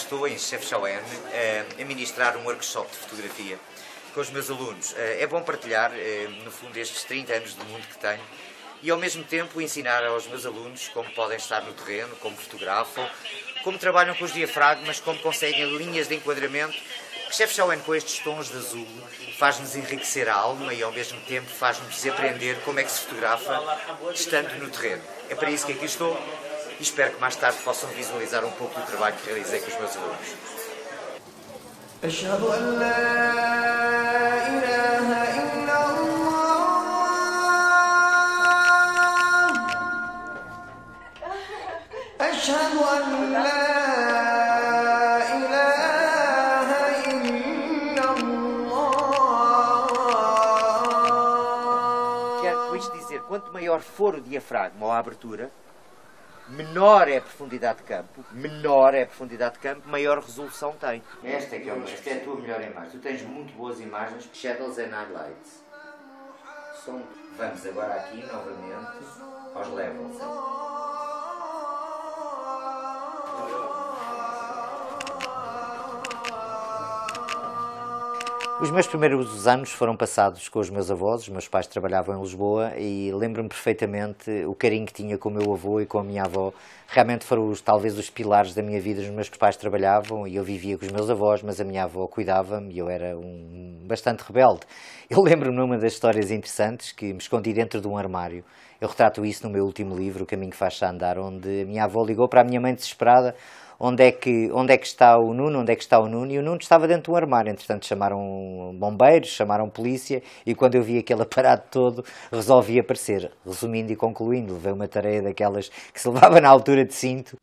estou em Chefchaouen a ministrar um workshop de fotografia com os meus alunos. É bom partilhar, no fundo, estes 30 anos de mundo que tenho e, ao mesmo tempo, ensinar aos meus alunos como podem estar no terreno, como fotografam, como trabalham com os diafragmas, como conseguem linhas de enquadramento. Chefchaouen, com estes tons de azul, faz-nos enriquecer a alma e, ao mesmo tempo, faz-nos aprender como é que se fotografa estando no terreno. É para isso que aqui estou e espero que mais tarde possam visualizar um pouco do trabalho que realizei com os meus alunos. أشهد أن لا إله إلا الله أشهد أن لا إله إلا الله. Quero com isto dizer, quanto maior for o diafragma ou a abertura, menor é a profundidade de campo, maior resolução tem. Esta é a tua melhor imagem. Tu tens muito boas imagens, shadows and highlights. Vamos agora aqui novamente aos levels. Os meus primeiros anos foram passados com os meus avós. Os meus pais trabalhavam em Lisboa e lembro-me perfeitamente o carinho que tinha com o meu avô e com a minha avó. Realmente foram talvez os pilares da minha vida. Os meus pais trabalhavam e eu vivia com os meus avós, mas a minha avó cuidava-me e eu era bastante rebelde. Eu lembro-me de uma das histórias interessantes que me escondi dentro de um armário. Eu retrato isso no meu último livro, O Caminho que Faz-se Andar, onde a minha avó ligou para a minha mãe desesperada. Onde é que está o Nuno? Onde é que está o Nuno? E o Nuno estava dentro de um armário. Entretanto, chamaram bombeiros, chamaram polícia e quando eu vi aquele aparato todo, resolvi aparecer. Resumindo e concluindo, levei uma tarefa daquelas que se levava na altura de cinto.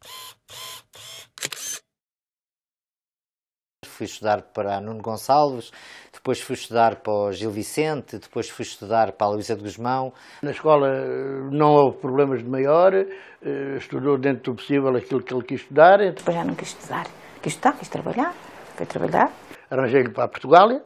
Fui estudar para Nuno Gonçalves, depois fui estudar para o Gil Vicente, depois fui estudar para a Luísa de Gusmão. Na escola não houve problemas de maior, estudou dentro do possível aquilo que ele quis estudar. Depois já não quis estudar, quis trabalhar, foi trabalhar. Arranjei-lhe para a Portugália,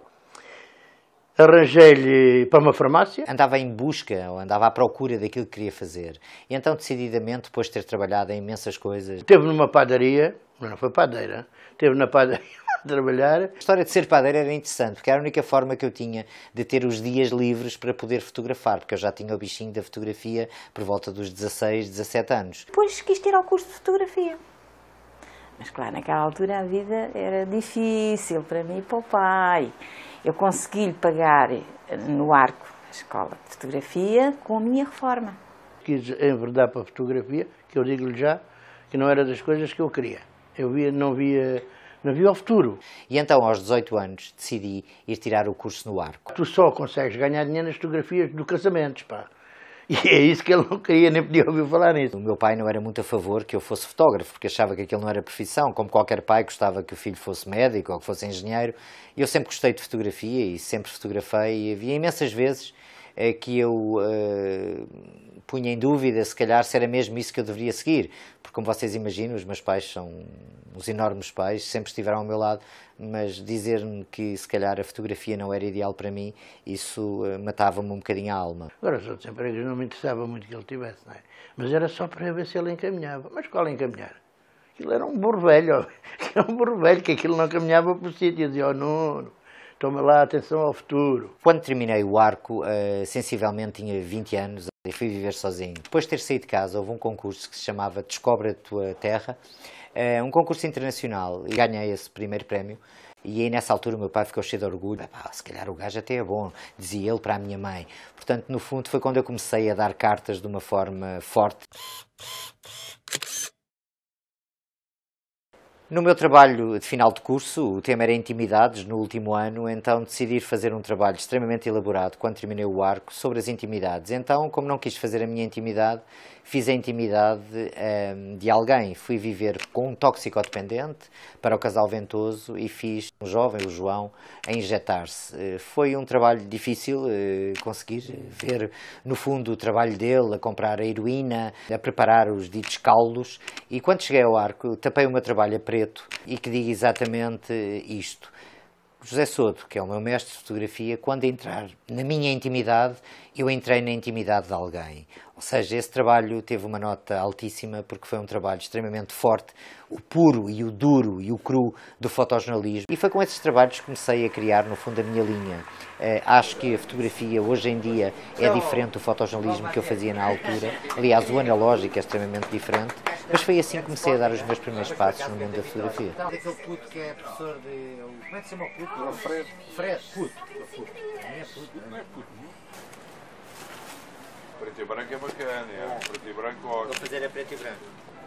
arranjei-lhe para uma farmácia. Andava em busca, ou andava à procura daquilo que queria fazer. E então, decididamente, depois de ter trabalhado em imensas coisas... Esteve numa padaria, não foi padeira, esteve na padaria a trabalhar. A história de ser padeiro era interessante, porque era a única forma que eu tinha de ter os dias livres para poder fotografar, porque eu já tinha o bichinho da fotografia por volta dos 16, 17 anos. Depois quis tirar o curso de fotografia. Mas claro, naquela altura a vida era difícil para mim e para o pai. Eu consegui-lhe pagar no Arco a escola de fotografia com a minha reforma. Quis enverdar para a fotografia, que eu digo-lhe já, que não era das coisas que eu queria. Eu não via o futuro. E então, aos 18 anos, decidi ir tirar o curso no Arco. Tu só consegues ganhar dinheiro nas fotografias do casamento, pá. E é isso que ele não queria, nem podia ouvir falar nisso. O meu pai não era muito a favor que eu fosse fotógrafo, porque achava que aquilo não era profissão, como qualquer pai gostava que o filho fosse médico ou que fosse engenheiro. E eu sempre gostei de fotografia e sempre fotografei. E havia imensas vezes que eu punha em dúvida, se calhar, se era mesmo isso que eu deveria seguir. Porque, como vocês imaginam, os meus pais são uns enormes pais, sempre estiveram ao meu lado, mas dizer-me que, se calhar, a fotografia não era ideal para mim, isso matava-me um bocadinho a alma. Agora, os outros empregos não me interessava muito que ele tivesse, não é? Mas era só para ver se ele encaminhava. Mas qual encaminhar? Aquilo era um burro velho, que aquilo não caminhava para o sítio. Eu dizia, Nuno, toma lá, atenção ao futuro. Quando terminei o Arco, sensivelmente tinha 20 anos e fui viver sozinho. Depois de ter saído de casa, houve um concurso que se chamava Descobre a Tua Terra, um concurso internacional, e ganhei esse primeiro prémio. E aí, nessa altura, o meu pai ficou cheio de orgulho. Se calhar o gajo até é bom, dizia ele para a minha mãe. Portanto, no fundo, foi quando eu comecei a dar cartas de uma forma forte. No meu trabalho de final de curso, o tema era intimidades no último ano, então decidi fazer um trabalho extremamente elaborado, quando terminei o Arco, sobre as intimidades. Então, como não quis fazer a minha intimidade, fiz a intimidade de alguém. Fui viver com um toxicodependente para o casal Ventoso e fiz um jovem, o João, a injetar-se. Foi um trabalho difícil, conseguir ver, no fundo, o trabalho dele, a comprar a heroína, a preparar os ditos caldos. E quando cheguei ao Arco, tapei o meu trabalho a preto e que diga exatamente isto. José Soto, que é o meu mestre de fotografia, quando entrar na minha intimidade, eu entrei na intimidade de alguém. Ou seja, esse trabalho teve uma nota altíssima porque foi um trabalho extremamente forte, o puro e o duro e o cru do fotojornalismo. E foi com esses trabalhos que comecei a criar, no fundo, a minha linha. Acho que a fotografia, hoje em dia, é diferente do fotojornalismo que eu fazia na altura. Aliás, o analógico é extremamente diferente. Mas foi assim que comecei a dar os meus primeiros passos no mundo da fotografia. Aquele puto que é professor de... Como é que se chama o puto? O Fred. Fred, puto. Não é puto. Não é puto. Preto e branco é bacana, é. Preto e branco ótimo. Vou fazer a preto e branco.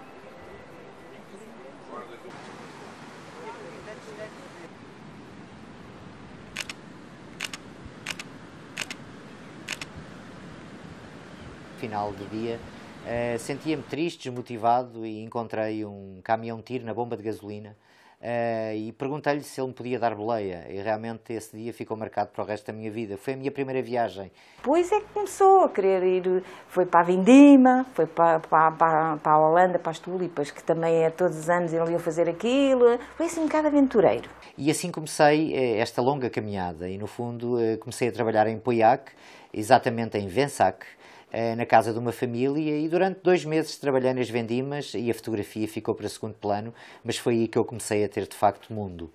Final do dia, sentia-me triste, desmotivado e encontrei um caminhão-tiro na bomba de gasolina e perguntei-lhe se ele me podia dar boleia e realmente esse dia ficou marcado para o resto da minha vida. Foi a minha primeira viagem. Depois é que começou a querer ir, foi para a Vindima, foi para a Holanda, para as tulipas, que também é todos os anos ele ia fazer aquilo, foi assim um bocado aventureiro. E assim comecei esta longa caminhada e no fundo comecei a trabalhar em Pauillac, exatamente em Vensac, na casa de uma família e durante 2 meses trabalhei nas vendimas e a fotografia ficou para segundo plano, mas foi aí que eu comecei a ter de facto mundo.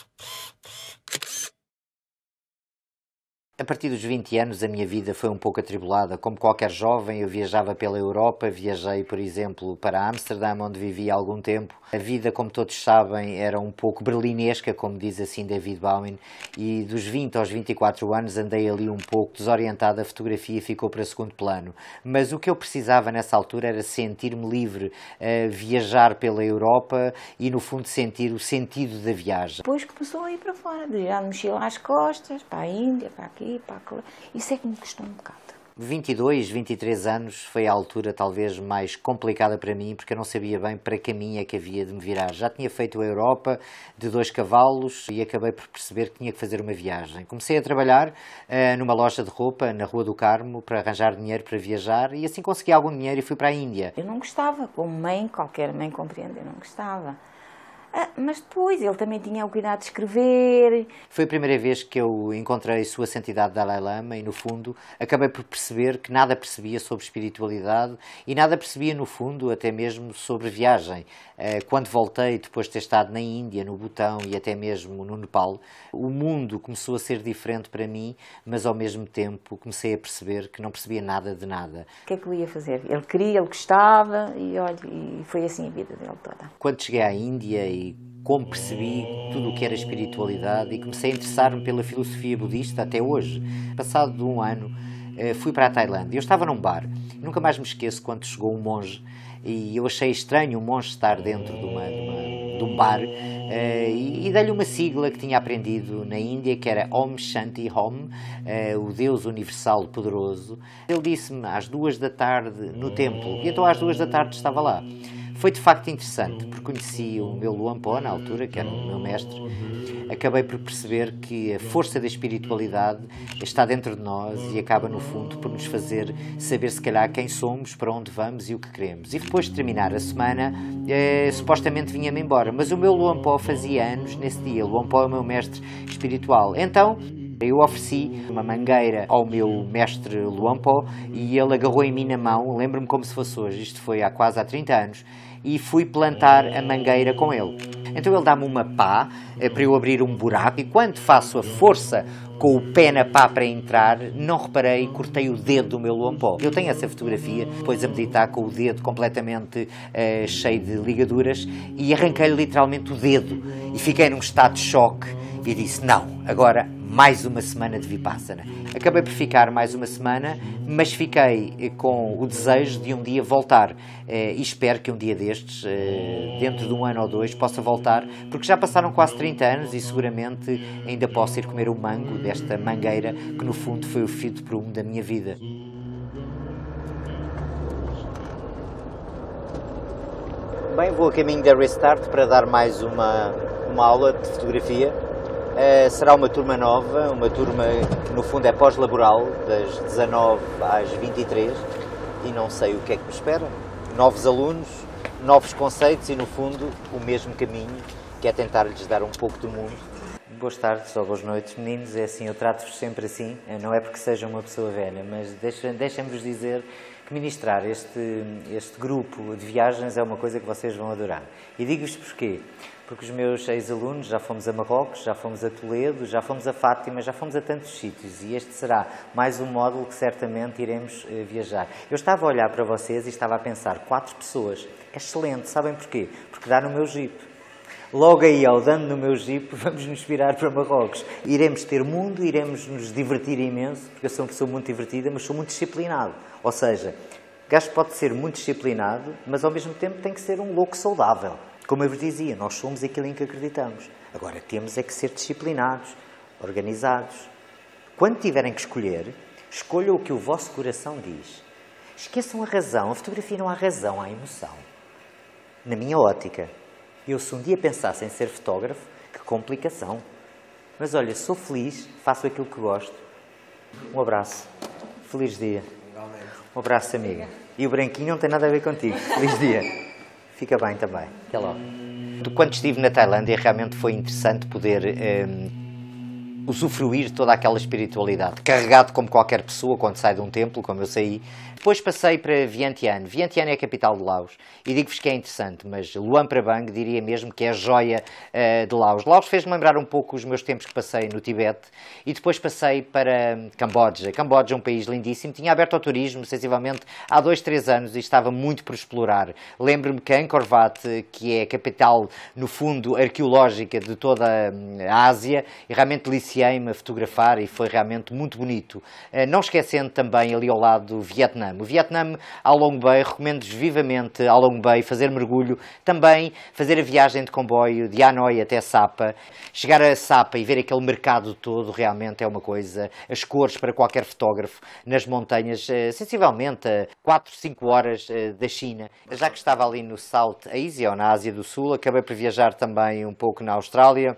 A partir dos 20 anos a minha vida foi um pouco atribulada. Como qualquer jovem, eu viajava pela Europa, viajei, por exemplo, para Amsterdã, onde vivi há algum tempo. A vida, como todos sabem, era um pouco berlinesca, como diz assim David Bowie, e dos 20 aos 24 anos andei ali um pouco desorientado, a fotografia ficou para segundo plano. Mas o que eu precisava nessa altura era sentir-me livre, viajar pela Europa e, no fundo, sentir o sentido da viagem. Depois começou a ir para fora, de já mochila às costas, para a Índia, para aqui, para aquilo. Isso é que me custou um bocado. 22, 23 anos foi a altura talvez mais complicada para mim, porque eu não sabia bem para que caminho é que havia de me virar. Já tinha feito a Europa de 2 cavalos e acabei por perceber que tinha que fazer uma viagem. Comecei a trabalhar numa loja de roupa na Rua do Carmo para arranjar dinheiro para viajar e assim consegui algum dinheiro e fui para a Índia. Eu não gostava, como mãe, qualquer mãe compreende, eu não gostava. Mas depois ele também tinha o cuidado de escrever. Foi a primeira vez que eu encontrei Sua Santidade Dalai Lama e, no fundo, acabei por perceber que nada percebia sobre espiritualidade e nada percebia, no fundo, até mesmo sobre viagem. Quando voltei, depois de ter estado na Índia, no Butão e até mesmo no Nepal, o mundo começou a ser diferente para mim, mas ao mesmo tempo comecei a perceber que não percebia nada de nada. O que é que eu ia fazer? Ele queria, ele gostava e, olha, e foi assim a vida dele toda. Quando cheguei à Índia e como percebi tudo o que era espiritualidade e comecei a interessar-me pela filosofia budista até hoje. Passado de um ano, fui para a Tailândia. Eu estava num bar. Nunca mais me esqueço quando chegou um monge e eu achei estranho um monge estar dentro de um bar e dei-lhe uma sigla que tinha aprendido na Índia, que era Om Shanti Om, o Deus Universal Poderoso. Ele disse-me às 2 da tarde no templo e então às 2 da tarde estava lá. Foi de facto interessante, porque conheci o meu Luang Por na altura, que era o meu mestre. Acabei por perceber que a força da espiritualidade está dentro de nós e acaba, no fundo, por nos fazer saber, se calhar, quem somos, para onde vamos e o que queremos. E depois de terminar a semana, supostamente vinha-me embora. Mas o meu Luang Por fazia anos nesse dia. O Luang Por é o meu mestre espiritual. Então, eu ofereci uma mangueira ao meu mestre Luang Por e ele agarrou em mim na mão, lembro-me como se fosse hoje, isto foi há quase 30 anos, e fui plantar a mangueira com ele. Então ele dá-me uma pá para eu abrir um buraco e quando faço a força com o pé na pá para entrar, não reparei, cortei o dedo do meu Luang Por. Eu tenho essa fotografia, depois a meditar com o dedo completamente cheio de ligaduras e arranquei-lhe literalmente o dedo e fiquei num estado de choque e disse, não, agora mais uma semana de Vipassana. Acabei por ficar mais uma semana, mas fiquei com o desejo de um dia voltar e espero que um dia destes, dentro de um ano ou 2, possa voltar, porque já passaram quase 30 anos e seguramente ainda posso ir comer o mango desta mangueira que no fundo foi o fio de prumo da minha vida. Bem, vou a caminho da Restart para dar mais uma aula de fotografia. Será uma turma nova, uma turma que no fundo é pós-laboral, das 19 às 23 e não sei o que é que me espera. Novos alunos, novos conceitos e no fundo o mesmo caminho, que é tentar-lhes dar um pouco do mundo. boas tardes ou boas noites, meninos. É assim, eu trato-vos sempre assim, não é porque seja uma pessoa velha, mas deixem-vos dizer que ministrar este grupo de viagens é uma coisa que vocês vão adorar. E digo-vos porquê. Porque os meus ex-alunos já fomos a Marrocos, já fomos a Toledo, já fomos a Fátima, já fomos a tantos sítios e este será mais um módulo que certamente iremos viajar. Eu estava a olhar para vocês e estava a pensar, 4 pessoas, excelente, sabem porquê? Porque dá no meu Jeep. Logo aí, ao dando no meu Jeep, vamos nos virar para Marrocos. Iremos ter mundo, iremos nos divertir imenso, porque eu sou uma pessoa muito divertida, mas sou muito disciplinado. Ou seja, o gajo pode ser muito disciplinado, mas ao mesmo tempo tem que ser um louco saudável. Como eu vos dizia, nós somos aquilo em que acreditamos. Agora, temos é que ser disciplinados, organizados. Quando tiverem que escolher, escolham o que o vosso coração diz. Esqueçam a razão. A fotografia não há razão, há emoção. Na minha ótica, eu se um dia pensasse em ser fotógrafo, que complicação. Mas olha, sou feliz, faço aquilo que gosto. Um abraço. Feliz dia. Um abraço, amiga. E o branquinho não tem nada a ver contigo. Feliz dia. Fica bem também. Até logo. Quando estive na Tailândia, realmente foi interessante poder usufruir toda aquela espiritualidade. Carregado como qualquer pessoa quando sai de um templo, como eu saí. Depois passei para Vientiane. Vientiane é a capital de Laos. E digo-vos que é interessante, mas Luang Prabang diria mesmo que é a joia de Laos. Laos fez-me lembrar um pouco os meus tempos que passei no Tibete. E depois passei para Camboja. Camboja é um país lindíssimo. Tinha aberto ao turismo, sensivelmente, há 2, 3 anos e estava muito por explorar. Lembro-me que Angkor Wat, que é a capital, no fundo, arqueológica de toda a Ásia, e realmente deliciei-me a fotografar e foi realmente muito bonito. Não esquecendo também ali ao lado do Vietnã. O Vietnã, ao Long Bay, recomendo-vos vivamente ao Long Bay fazer mergulho, também fazer a viagem de comboio de Hanoi até Sapa. Chegar a Sapa e ver aquele mercado todo realmente é uma coisa, as cores para qualquer fotógrafo nas montanhas, sensivelmente a 4, 5 horas da China. Já que estava ali no South Asia, ou na Ásia do Sul, acabei por viajar também um pouco na Austrália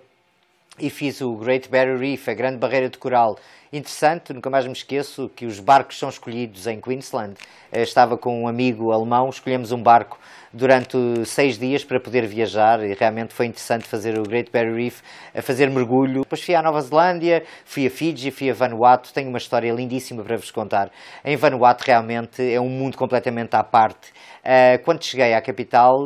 e fiz o Great Barrier Reef, a Grande Barreira de Coral. Interessante, nunca mais me esqueço que os barcos são escolhidos em Queensland. Estava com um amigo alemão, escolhemos um barco durante 6 dias para poder viajar e realmente foi interessante fazer o Great Barrier Reef, a fazer mergulho. Depois fui à Nova Zelândia, fui a Fiji, fui a Vanuatu, tenho uma história lindíssima para vos contar. Em Vanuatu realmente é um mundo completamente à parte. Quando cheguei à capital,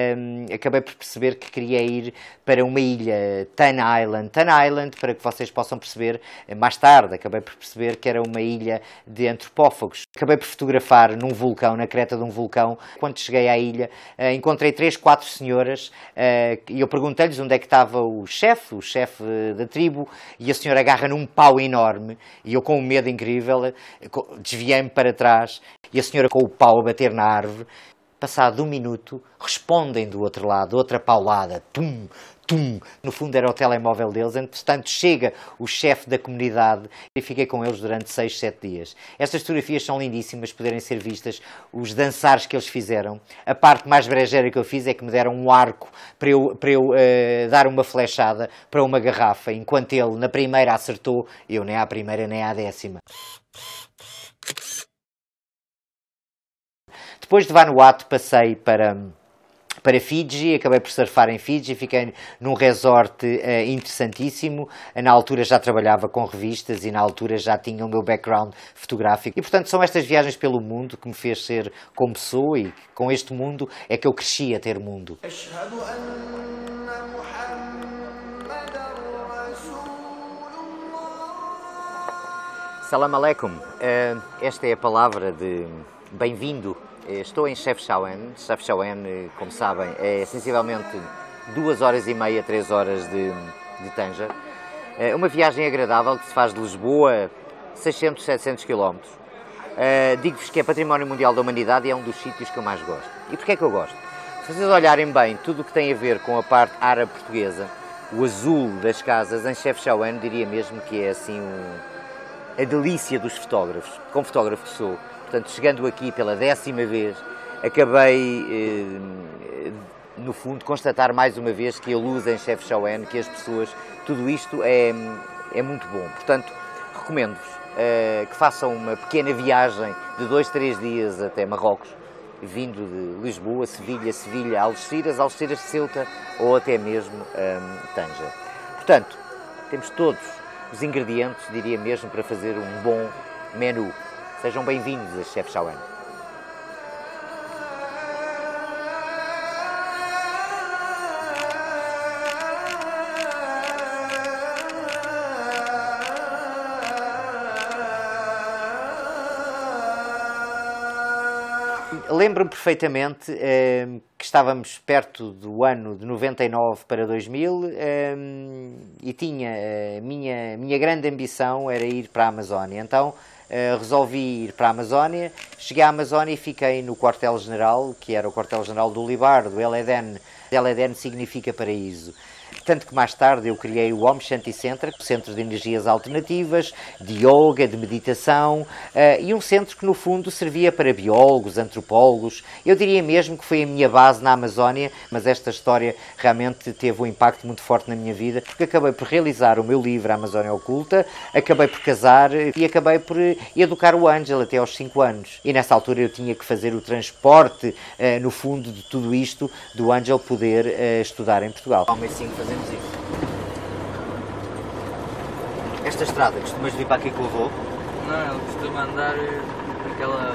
acabei por perceber que queria ir para uma ilha, Tan Island. Tan Island, para que vocês possam perceber, mais tarde acabei por perceber que era uma ilha de antropófagos. Acabei por fotografar num vulcão, na creta de um vulcão. Quando cheguei à ilha, encontrei 3, 4 senhoras e eu perguntei-lhes onde é que estava o chefe da tribo, e a senhora agarra num pau enorme e eu com um medo incrível desviei-me para trás e a senhora com o pau a bater na árvore. Passado 1 minuto, respondem do outro lado, outra paulada, tum, tum. No fundo era o telemóvel deles, entretanto chega o chefe da comunidade e fiquei com eles durante 6, 7 dias. Estas fotografias são lindíssimas, poderem ser vistas, os dançares que eles fizeram. A parte mais brejeira que eu fiz é que me deram um arco para eu dar uma flechada para uma garrafa, enquanto ele na primeira acertou, eu nem à primeira nem à 10ª. Depois de Vanuatu passei para Fiji, acabei por surfar em Fiji, fiquei num resort interessantíssimo. Na altura já trabalhava com revistas e na altura já tinha o meu background fotográfico. E portanto são estas viagens pelo mundo que me fez ser como sou, e com este mundo é que eu cresci a ter mundo. Salam aleikum. Esta é a palavra de bem-vindo. Estou em Chefchaouen. Chefchaouen, como sabem, é sensivelmente 2h30, 3 horas de Tanger. É uma viagem agradável que se faz de Lisboa 600, 700 km. Digo-vos que é Património Mundial da Humanidade e é um dos sítios que eu mais gosto. E porquê é que eu gosto? Se vocês olharem bem tudo o que tem a ver com a parte árabe portuguesa, o azul das casas em Chefchaouen, diria mesmo que é assim a delícia dos fotógrafos, como fotógrafo que sou. Portanto, chegando aqui pela 10ª vez, acabei, no fundo, constatar mais uma vez que a luz em Chefchaouen, que as pessoas, tudo isto é muito bom. Portanto, recomendo-vos que façam uma pequena viagem de 2, 3 dias até Marrocos, vindo de Lisboa, Sevilha, Algeciras, Ceuta ou até mesmo Tanger. Portanto, Temos todos os ingredientes, diria mesmo, para fazer um bom menu. Sejam bem-vindos a Chef Shawen. Lembro-me perfeitamente que estávamos perto do ano de 99 para 2000 e tinha a minha grande ambição era ir para a Amazónia. Então resolvi ir para a Amazónia, cheguei à Amazónia e fiquei no quartel-general, que era o quartel-general do Libar, do El Eden. El Eden significa paraíso. Tanto que mais tarde eu criei o Om Shanti Center, centro de energias alternativas, de yoga, de meditação, e um centro que no fundo servia para biólogos, antropólogos. Eu diria mesmo que foi a minha base na Amazónia, mas esta história realmente teve um impacto muito forte na minha vida, porque acabei por realizar o meu livro A Amazónia Oculta, acabei por casar e acabei por educar o Ângelo até aos 5 anos. E nessa altura eu tinha que fazer o transporte, no fundo, de tudo isto, do Ângelo poder estudar em Portugal. Fazemos isso. Esta estrada, costumas vir para aqui com o avô? Não, ele costuma andar aquela...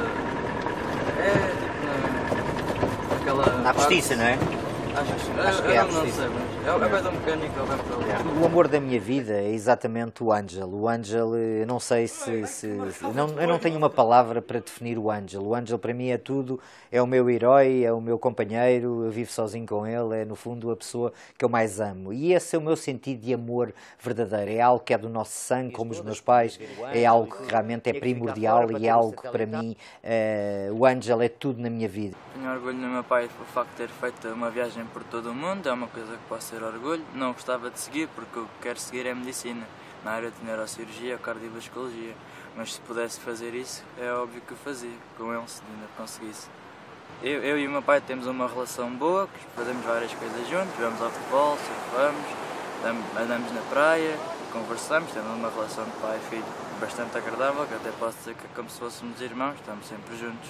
aquela... Na postiça, não é? Acho que é a não sei, postiça. mas é mais um mecânico, ele vai para ali. O amor da minha vida é exatamente o Ângelo. O Ângelo, eu não sei eu não tenho uma palavra para definir o Ângelo. O Ângelo para mim é tudo, é o meu herói, é o meu companheiro, eu vivo sozinho com ele, é no fundo a pessoa que eu mais amo. E esse é o meu sentido de amor verdadeiro. É algo que é do nosso sangue, como os meus pais, é algo que realmente é primordial e é algo que para mim, o Ângelo é tudo na minha vida. Tenho orgulho no meu pai pelo facto de ter feito uma viagem por todo o mundo, é uma coisa que posso ter orgulho. Não gostava de seguir porque o que quero seguir é medicina, na área de neurocirurgia ou cardiovascologia, mas se pudesse fazer isso, é óbvio que o fazia, com ele se ainda conseguisse. Eu e o meu pai temos uma relação boa, fazemos várias coisas juntos, vamos ao futebol, surfamos, andamos na praia, conversamos, temos uma relação de pai e filho bastante agradável, que até posso dizer que é como se fôssemos irmãos, estamos sempre juntos.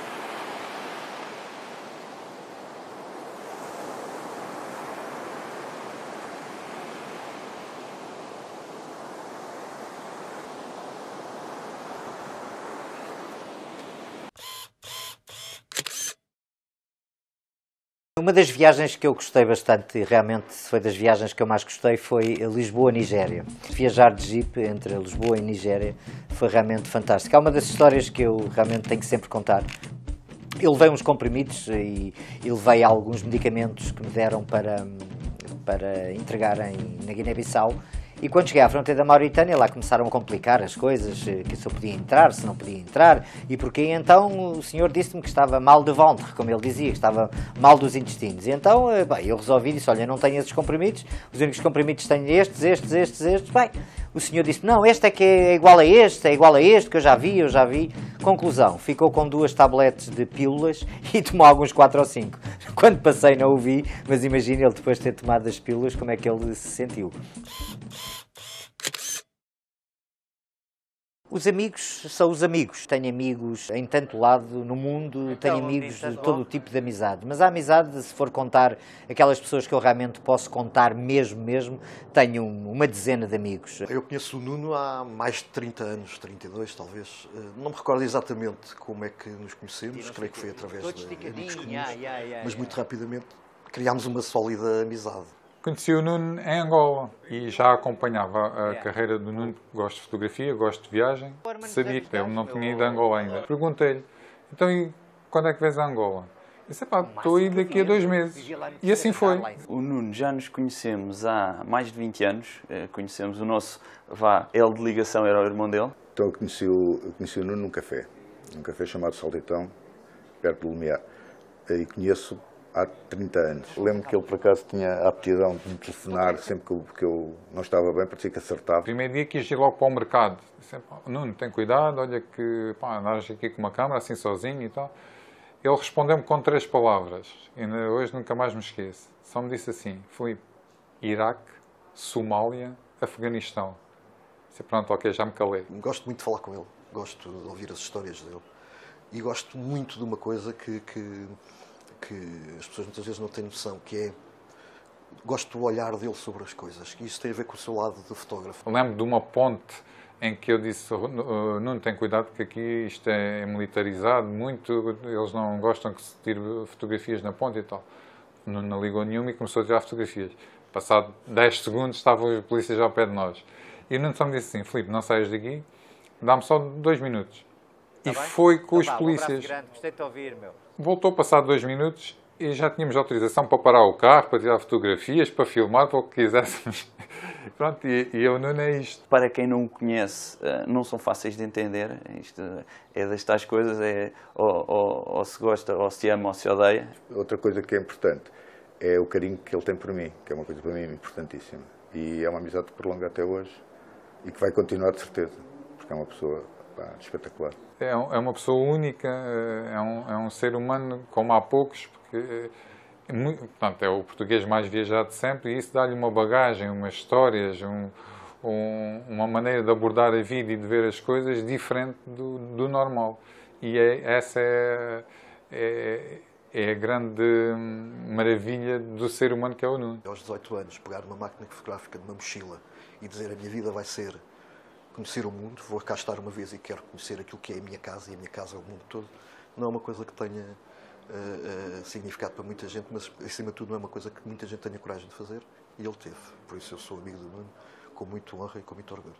Uma das viagens que eu gostei bastante, realmente foi das viagens que eu mais gostei, foi Lisboa-Nigéria. Viajar de Jeep entre Lisboa e Nigéria foi realmente fantástico. É uma das histórias que eu realmente tenho que sempre contar. Eu levei uns comprimidos e levei alguns medicamentos que me deram para entregar na Guiné-Bissau. E quando cheguei à fronteira da Mauritânia, lá começaram a complicar as coisas, que se eu podia entrar, se não podia entrar, e porque então o senhor disse-me que estava mal de ventre, como ele dizia, que estava mal dos intestinos. E então, bem, eu resolvi, disse, olha, não tenho esses comprimidos, os únicos comprimidos tenho estes. Bem, o senhor disse, não, este é que é igual a este, que eu já vi. Conclusão, ficou com 2 tabletes de pílulas e tomou alguns 4 ou 5. Quando passei não o vi, mas imagina ele depois de ter tomado as pílulas, como é que ele se sentiu. Os amigos são os amigos. Tenho amigos em tanto lado no mundo, tenho amigos de todo o tipo de amizade. Mas a amizade, se for contar aquelas pessoas que eu realmente posso contar mesmo, tenho uma dezena de amigos. Eu conheço o Nuno há mais de 30 anos, 32 talvez. Não me recordo exatamente como é que nos conhecemos, creio que foi através de amigos comuns, mas muito rapidamente criámos uma sólida amizade. Conheci o Nuno em Angola e já acompanhava a carreira do Nuno. Gosto de fotografia, gosto de viagem. Sabia que ele não tinha ido a Angola ainda. Perguntei-lhe, então e quando é que vês a Angola? Eu disse, pá, estou aí daqui a 2 meses. E assim foi. O Nuno, já nos conhecemos há mais de 20 anos. Conhecemos o nosso, ele de ligação era o irmão dele. Então eu conheci o Nuno num café chamado Saltitão, perto do Lumiar. E conheço há 30 anos. Lembro que ele, por acaso, tinha a aptidão de me telefonar sempre que eu não estava bem, parecia que acertava. Primeiro dia quis ir logo para o mercado. Disse, Nuno, tem cuidado, olha que andas aqui com uma câmera, assim sozinho e tal. Ele respondeu-me com 3 palavras. E hoje nunca mais me esqueço. Só me disse assim, Filipe, Iraque, Somália, Afeganistão. Disse, pronto, ok, já me calei. Gosto muito de falar com ele, gosto de ouvir as histórias dele. E gosto muito de uma coisa que as pessoas muitas vezes não têm noção, que é gosto do olhar dele sobre as coisas. E isso tem a ver com o seu lado de fotógrafo. Lembro de uma ponte em que eu disse, Nuno, tem cuidado que aqui isto é militarizado, muito, eles não gostam que se tire fotografias na ponte e tal. Nuno não ligou nenhuma e começou a tirar fotografias. Passado 10 segundos estavam os polícias já ao pé de nós. E o Nuno só me disse assim, Filipe, não saias daqui, dá-me só 2 minutos. Tá e bem? foi com os Um polícias. abraço grande, gostei de te ouvir, meu. Voltou passado 2 minutos e já tínhamos autorização para parar o carro, para tirar fotografias, para filmar, para o que quiséssemos. Pronto, e o Nuno é isto. Para quem não o conhece, não são fáceis de entender. Isto é destas coisas, ou se gosta, ou se ama, ou se odeia. Outra coisa que é importante é o carinho que ele tem por mim, que é uma coisa para mim importantíssima. E é uma amizade que prolonga até hoje e que vai continuar de certeza, porque é uma pessoa espetacular. É uma pessoa única, é um ser humano como há poucos, porque portanto, é o português mais viajado de sempre e isso dá-lhe uma bagagem, umas histórias, uma maneira de abordar a vida e de ver as coisas diferente do normal. E essa é a grande maravilha do ser humano que é o Nuno. Aos 18 anos, pegar uma máquina fotográfica numa mochila e dizer a minha vida vai ser conhecer o mundo, vou cá estar uma vez e quero conhecer aquilo que é a minha casa e a minha casa é o mundo todo, não é uma coisa que tenha significado para muita gente, mas acima de tudo não é uma coisa que muita gente tenha coragem de fazer e ele teve. Por isso eu sou amigo do Nuno com muita honra e com muito orgulho.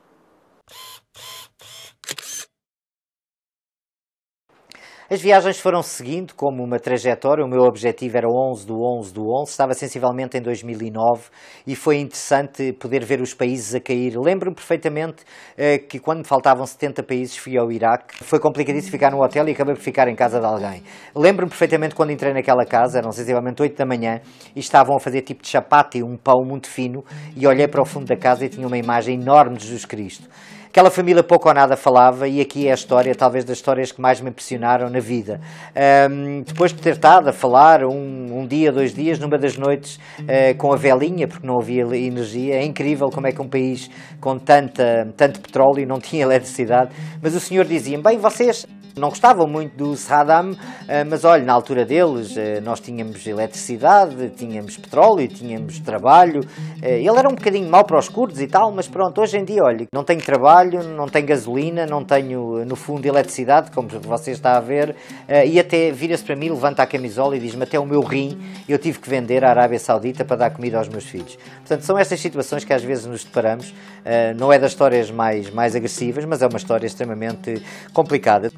As viagens foram seguindo como uma trajetória. O meu objetivo era 11/11/11. Estava sensivelmente em 2009 e foi interessante poder ver os países a cair. Lembro-me perfeitamente que quando me faltavam 70 países fui ao Iraque. Foi complicadíssimo ficar no hotel e acabei por ficar em casa de alguém. Lembro-me perfeitamente quando entrei naquela casa, eram sensivelmente 8 da manhã, e estavam a fazer tipo de chapati, um pão muito fino, e olhei para o fundo da casa e tinha uma imagem enorme de Jesus Cristo. Aquela família pouco ou nada falava e aqui é a história, talvez das histórias que mais me impressionaram na vida. Depois de ter estado a falar um dia, 2 dias, numa das noites com a velinha, porque não havia energia, é incrível como é que um país com tanto petróleo não tinha eletricidade, mas o senhor dizia-me, bem, vocês não gostavam muito do Saddam, mas olha, na altura deles nós tínhamos eletricidade, tínhamos petróleo, tínhamos trabalho. Ele era um bocadinho mau para os curdos e tal, mas pronto, hoje em dia, olha, não tenho trabalho, não tenho gasolina, não tenho, no fundo, eletricidade, como você está a ver, e até vira-se para mim, levanta a camisola e diz-me, até o meu rim eu tive que vender à Arábia Saudita para dar comida aos meus filhos. Portanto, são estas situações que às vezes nos deparamos. Não é das histórias mais agressivas, mas é uma história extremamente complicada.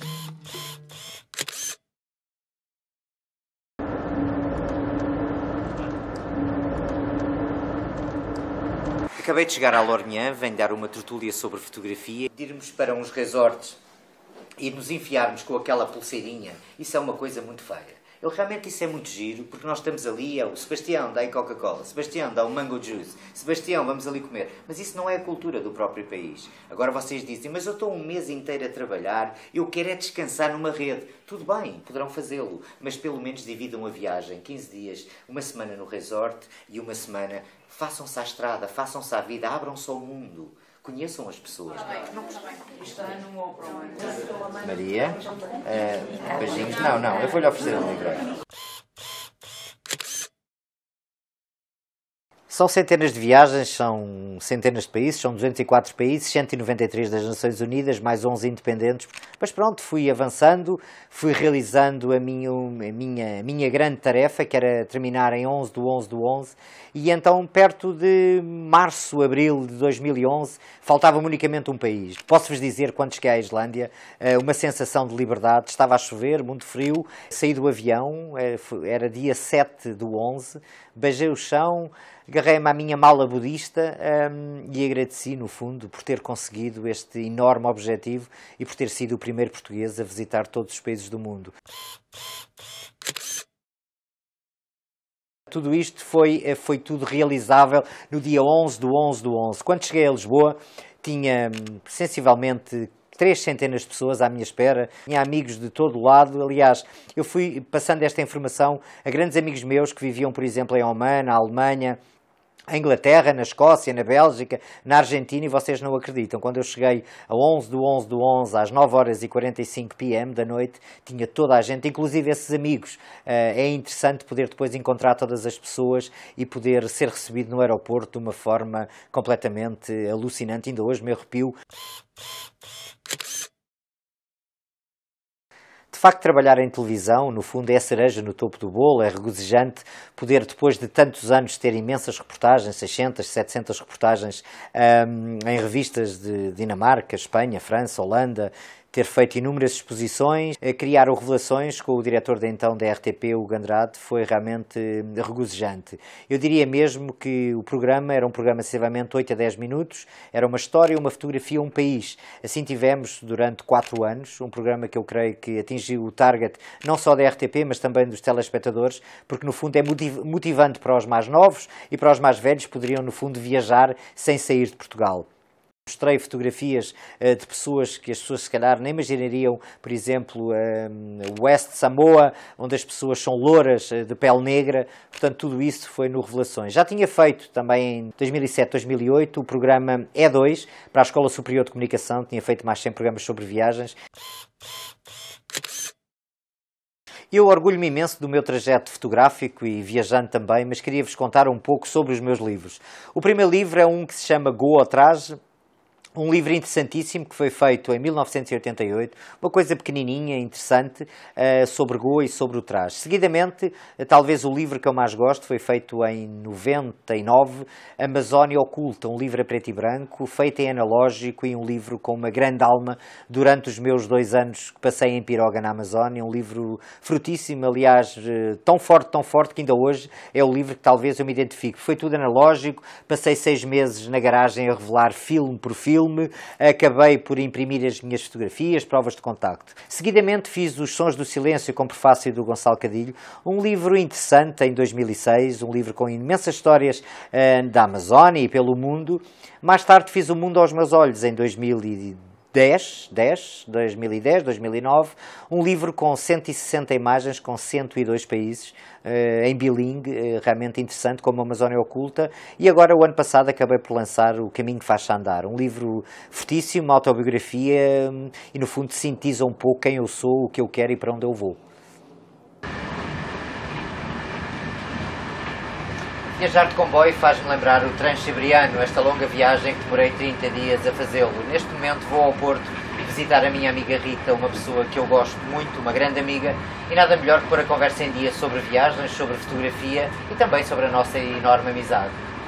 Acabei de chegar à Lormian, venho dar uma tertúlia sobre fotografia, de irmos para uns resorts e nos enfiarmos com aquela pulseirinha, isso é uma coisa muito feia. Realmente isso é muito giro, porque nós estamos ali, o Sebastião, dá aí Coca-Cola, Sebastião, dá um mango juice, Sebastião, vamos ali comer. Mas isso não é a cultura do próprio país. Agora vocês dizem, mas eu estou um mês inteiro a trabalhar, eu quero é descansar numa rede. Tudo bem, poderão fazê-lo, mas pelo menos dividam a viagem, 15 dias, uma semana no resort e uma semana, façam-se à estrada, façam-se à vida, abram-se ao mundo. Conheçam as pessoas. Maria, beijinhos. Não, eu vou-lhe oferecer um livro. São centenas de viagens, são centenas de países, são 204 países, 193 das Nações Unidas, mais 11 independentes. Mas pronto, fui avançando, fui realizando a minha grande tarefa, que era terminar em 11/11/11, e então, perto de março, abril de 2011, faltava-me unicamente um país. Posso-vos dizer, quando cheguei à Islândia, uma sensação de liberdade, estava a chover, muito frio, saí do avião, era dia 7/11, beijei o chão, agarrei-me à minha mala budista e agradeci, no fundo, por ter conseguido este enorme objetivo e por ter sido o primeiro português a visitar todos os países do mundo. Tudo isto foi tudo realizável no dia 11/11/11. Quando cheguei a Lisboa, tinha sensivelmente 300 de pessoas à minha espera, tinha amigos de todo o lado. Aliás, eu fui passando esta informação a grandes amigos meus que viviam, por exemplo, em Oman, na Alemanha, em Inglaterra, na Escócia, na Bélgica, na Argentina, e vocês não acreditam. Quando eu cheguei a 11/11/11, às 9h45 p.m. da noite, tinha toda a gente, inclusive esses amigos. É interessante poder depois encontrar todas as pessoas e poder ser recebido no aeroporto de uma forma completamente alucinante. Ainda hoje me arrepio. De facto, trabalhar em televisão, no fundo, é a cereja no topo do bolo, é regozijante poder, depois de tantos anos, ter imensas reportagens, 600, 700 reportagens em revistas de Dinamarca, Espanha, França, Holanda, ter feito inúmeras exposições, criar o Revelações com o diretor de então da RTP, Hugo Andrade, foi realmente regozijante. Eu diria mesmo que o programa era um programa sensivelmente 8 a 10 minutos, era uma história, uma fotografia, um país. Assim tivemos durante 4 anos, um programa que eu creio que atingiu o target não só da RTP, mas também dos telespectadores, porque no fundo é motivante para os mais novos e para os mais velhos, poderiam no fundo viajar sem sair de Portugal. Mostrei fotografias de pessoas que as pessoas se calhar nem imaginariam, por exemplo, West Samoa, onde as pessoas são louras, de pele negra, portanto tudo isso foi no Revelações. Já tinha feito também em 2007, 2008 o programa E2 para a Escola Superior de Comunicação, tinha feito mais 100 programas sobre viagens. Eu orgulho-me imenso do meu trajeto fotográfico e viajante também, mas queria-vos contar um pouco sobre os meus livros. O primeiro livro é um que se chama Go ao Traje, um livro interessantíssimo que foi feito em 1988, uma coisa pequenininha, interessante, sobre Goa e sobre o traje. Seguidamente, talvez o livro que eu mais gosto, foi feito em 99, Amazónia Oculta, um livro a preto e branco, feito em analógico e um livro com uma grande alma durante os meus 2 anos que passei em Piroga, na Amazónia, um livro frutíssimo, aliás, tão forte que ainda hoje é o livro que talvez eu me identifique. Foi tudo analógico, passei 6 meses na garagem a revelar filme por filme, acabei por imprimir as minhas fotografias, provas de contacto. Seguidamente fiz Os Sons do Silêncio com prefácio do Gonçalo Cadilho, um livro interessante em 2006, um livro com imensas histórias da Amazónia e pelo mundo. Mais tarde fiz O Mundo aos Meus Olhos em 2010, 2009, um livro com 160 imagens, com 102 países, em bilingue, realmente interessante, como a Amazónia Oculta, e agora, o ano passado, acabei por lançar O Caminho que Faz-se Andar, um livro fortíssimo, uma autobiografia, e no fundo sintetiza um pouco quem eu sou, o que eu quero e para onde eu vou. Viajar de comboio faz-me lembrar o Transsiberiano, esta longa viagem que demorei 30 dias a fazê-lo. Neste momento vou ao Porto visitar a minha amiga Rita, uma pessoa que eu gosto muito, uma grande amiga, e nada melhor que pôr a conversa em dia sobre viagens, sobre fotografia e também sobre a nossa enorme amizade.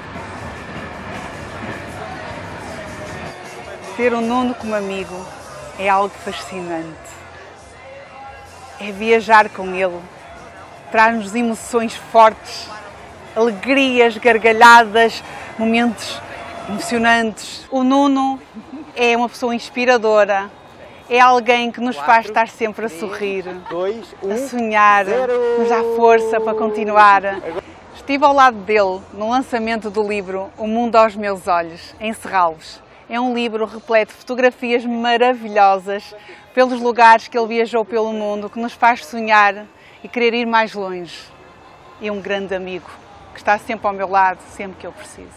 Ter o Nuno como amigo é algo fascinante. É viajar com ele, traz-nos emoções fortes, alegrias, gargalhadas, momentos emocionantes. O Nuno é uma pessoa inspiradora, é alguém que nos faz estar sempre a sorrir, a sonhar, nos dá força para continuar. Estive ao lado dele no lançamento do livro O Mundo aos Meus Olhos, em Serralves. É um livro repleto de fotografias maravilhosas pelos lugares que ele viajou pelo mundo, que nos faz sonhar e querer ir mais longe. É um grande amigo que está sempre ao meu lado, sempre que eu preciso.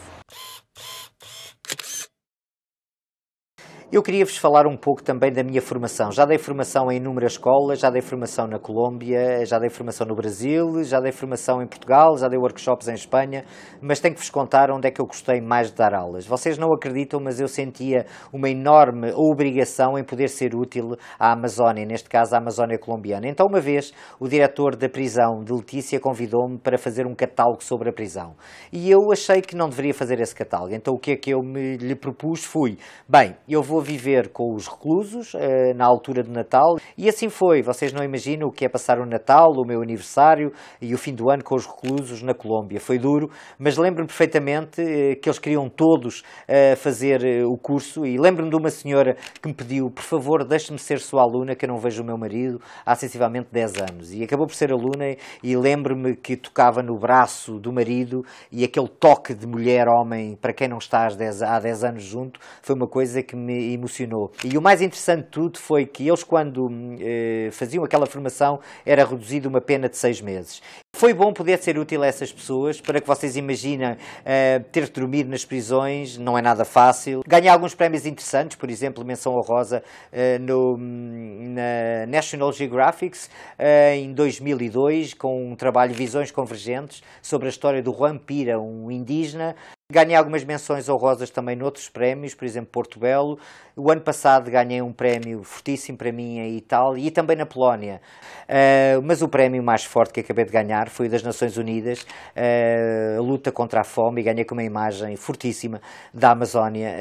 Eu queria-vos falar um pouco também da minha formação. Já dei formação em inúmeras escolas, já dei formação na Colômbia, já dei formação no Brasil, já dei formação em Portugal, já dei workshops em Espanha, mas tenho que vos contar onde é que eu gostei mais de dar aulas. Vocês não acreditam, mas eu sentia uma enorme obrigação em poder ser útil à Amazónia, neste caso à Amazónia colombiana. Então, uma vez, o diretor da prisão de Letícia convidou-me para fazer um catálogo sobre a prisão. E eu achei que não deveria fazer esse catálogo. Então, o que é que eu lhe propus foi, bem, eu vou viver com os reclusos na altura de Natal, e assim foi. Vocês não imaginam o que é passar o Natal, o meu aniversário e o fim do ano com os reclusos na Colômbia. Foi duro, mas lembro-me perfeitamente que eles queriam todos fazer o curso, e lembro-me de uma senhora que me pediu, por favor, deixe-me ser sua aluna, que eu não vejo o meu marido há sensivelmente 10 anos. E acabou por ser aluna, e lembro-me que tocava no braço do marido, e aquele toque de mulher-homem, para quem não está há 10 anos junto, foi uma coisa que me emocionou. E o mais interessante de tudo foi que eles, quando faziam aquela formação, era reduzido uma pena de 6 meses. Foi bom poder ser útil a essas pessoas, para que vocês imaginem ter de dormir nas prisões, não é nada fácil. Ganhei alguns prémios interessantes, por exemplo, menção honrosa na National Geographic em 2002, com um trabalho Visões Convergentes sobre a história do Juan Pira, um indígena. Ganhei algumas menções honrosas também noutros prémios, por exemplo, Porto Belo. O ano passado ganhei um prémio fortíssimo para mim em Itália e também na Polónia. Mas o prémio mais forte que acabei de ganhar foi o das Nações Unidas, a luta contra a fome, e ganhei com uma imagem fortíssima da Amazónia.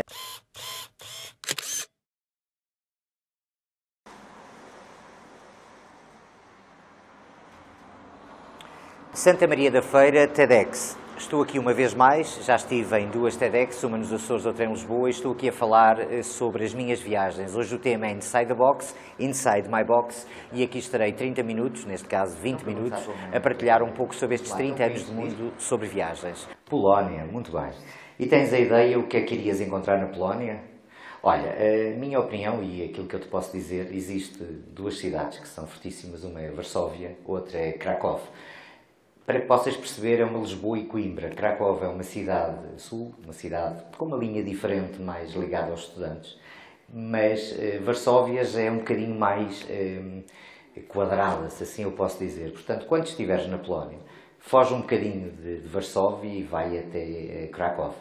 Santa Maria da Feira, TEDx. Estou aqui uma vez mais, já estive em 2 TEDx, uma nos Açores, outra em Lisboa, e estou aqui a falar sobre as minhas viagens. Hoje o tema é Inside the Box, Inside My Box, e aqui estarei 30 minutos, neste caso 20 minutos, a partilhar um pouco sobre estes 30 anos de mundo sobre viagens. Polónia, muito bem. E tens a ideia o que é que irias encontrar na Polónia? Olha, a minha opinião e aquilo que eu te posso dizer, existe 2 cidades que são fortíssimas, uma é Varsóvia, outra é Krakow. Para que possas perceber, é uma Lisboa e Coimbra. Krakow é uma cidade sul, uma cidade com uma linha diferente, mais ligada aos estudantes. Mas Varsóvia já é um bocadinho mais quadrada, se assim eu posso dizer. Portanto, quando estiveres na Polónia, foge um bocadinho de Varsóvia e vai até Krakow.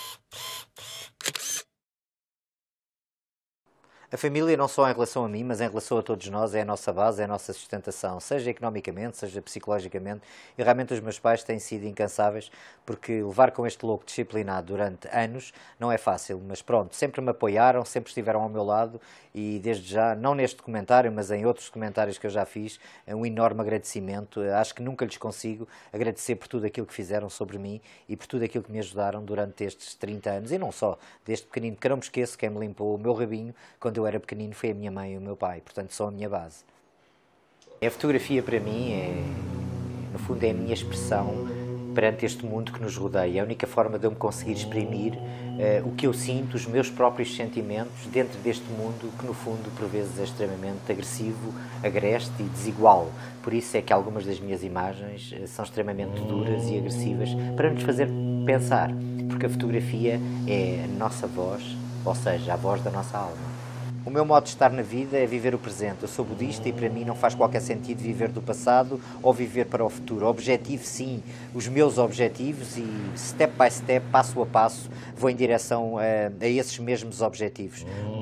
A família, não só em relação a mim, mas em relação a todos nós, é a nossa base, é a nossa sustentação, seja economicamente, seja psicologicamente. E realmente os meus pais têm sido incansáveis, porque levar com este louco disciplinado durante anos não é fácil. Mas pronto, sempre me apoiaram, sempre estiveram ao meu lado e desde já, não neste documentário, mas em outros documentários que eu já fiz, um enorme agradecimento. Acho que nunca lhes consigo agradecer por tudo aquilo que fizeram sobre mim e por tudo aquilo que me ajudaram durante estes 30 anos. E não só, desde pequenino, que não me esqueço, quem me limpou o meu rabinho quando eu era pequenino foi a minha mãe e o meu pai, portanto são a minha base. A fotografia para mim no fundo é a minha expressão perante este mundo que nos rodeia. É a única forma de eu me conseguir exprimir o que eu sinto, os meus próprios sentimentos dentro deste mundo que no fundo por vezes é extremamente agressivo, agreste e desigual. Por isso é que algumas das minhas imagens são extremamente duras e agressivas para nos fazer pensar, porque a fotografia é a nossa voz, ou seja, a voz da nossa alma. O meu modo de estar na vida é viver o presente. Eu sou budista e para mim não faz qualquer sentido viver do passado ou viver para o futuro. Objetivo, sim, os meus objetivos e step by step, passo a passo, vou em direção a esses mesmos objetivos.